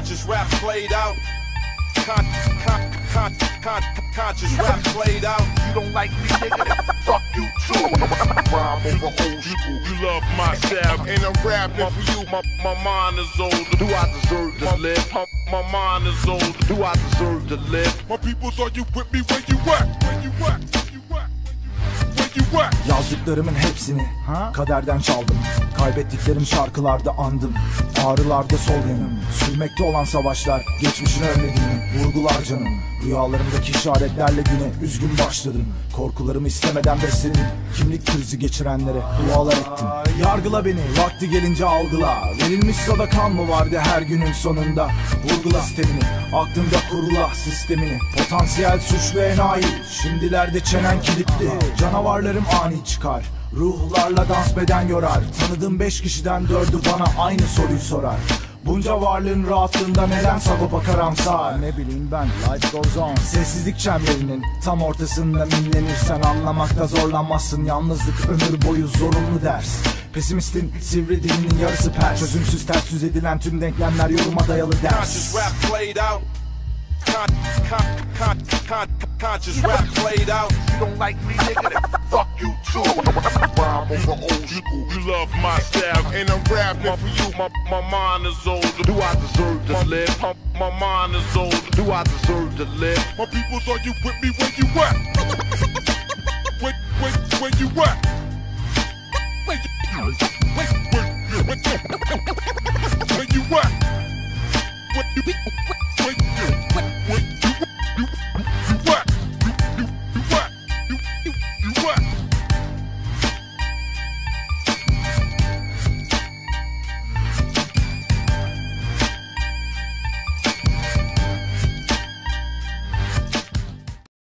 Conscious rap played out. Conscious rap played out. You don't like me, nigga? Fuck you too. Rhyme over old school. You love my style, and I'm rapping for you. My mind is older. Do I deserve to live? My mind is older. Do I deserve to live? My people thought you with me when you at? When you at? Yazdıklarımın hepsini kaderden çaldım. Kaybettiklerim şarkılarda andım. Ağrılarda sol yanım. Sürmekte olan savaşlar geçmişin ölmediğini vurgular canım. Rüyalarımdaki işaretlerle güne üzgün başladım. Korkularımı istemeden besledim. Kimlik krizi geçirenlere dualar ettim. Yargıla beni vakti gelince algıla. Verilmiş sadakan mı vardı her günün sonunda? Vurgula sistemini, aklında kurula sistemini. Potansiyel suçlu enayi, şimdilerde çenen kilitli. Canavarlarım ani çıkar, ruhlarla dans beden yorar. Tanıdığım 5 kişiden 4'ü bana aynı soruyu sorar. Bunca varlığın rahatlığında neden Sagopa karamsar? Ne bileyim ben, life goes on. Sessizlik çemberinin tam ortasında minlenirsen anlamakta zorlanmazsın. Yalnızlık ömür boyu zorunlu ders. Pesimistin sivri dilinin yarısı pers. Çözümsüz ters yüz edilen tüm denklemler yoruma dayalı ders. Conscious rap played out. Conscious rap played out. You don't like me, nigga? Fuck you too. Rhyme over old school. You love my style, and I'm rapping for you. My mind is older. Do I deserve to live? My mind is older. Do I deserve to live? My people thought you with me when you at? When you at? When you at?